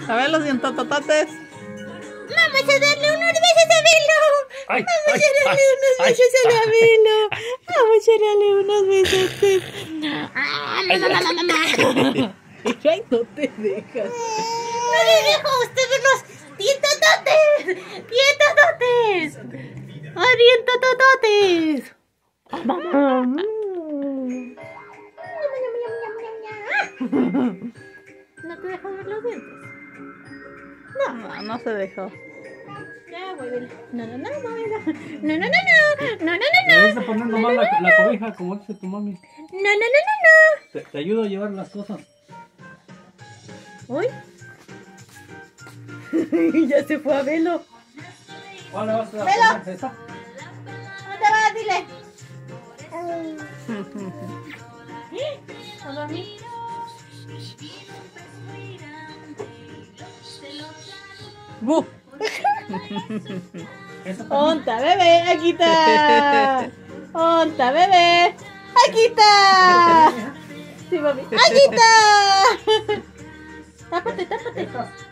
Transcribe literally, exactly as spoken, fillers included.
A ver los dientotototes. Vamos a darle unos besos a Velo. Ay, Vamos ay, a darle ay, unos ay, besos a la ay. Velo. Vamos a darle unos besotes. Ay, no te dejas. No le dejo a usted ver los dientototes. Dientototes. ¡Ay, dientototes! ¿No te dejo ver los dientes? No, no, no se dejó. Ya, voy a ver. No, no, no, no, no, no, no, no, no, no, no, Le debes de poner nomás la, la cobija, como dice tu mami. no, no, no, no, Te, te ayudo a llevar las cosas. no. Uy. Ya se fue a Velo. ¿Cuál vas a Velo. poner esa? ¿Dónde vas? Dile. ¿Solo a mí? ¡Bu! ¿Esa también? ¡Onta, bebé! ¡Aquí está! ¡Onta, bebé! ¡Aquí está! Sí, mami. ¡Aquí está! Tápate, tápate. Esta.